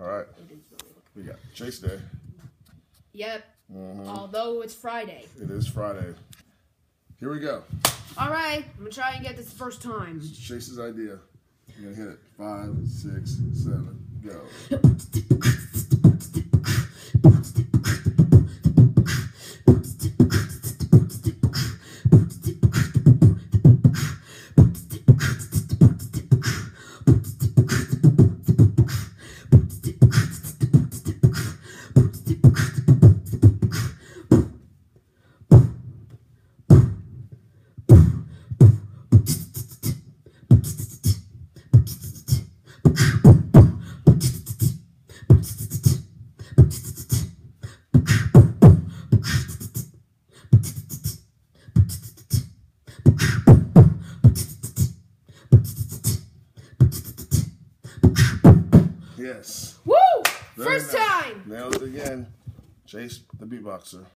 All right. We got Chase Day. Yep. Although it's Friday. It is Friday. Here we go. All right. I'm going to try and get this the first time. It's Chase's idea. You're going to hit it. 5, 6, 7, go. Yes. Woo! Very First nice. time! Nailed it again. Chase, the beatboxer.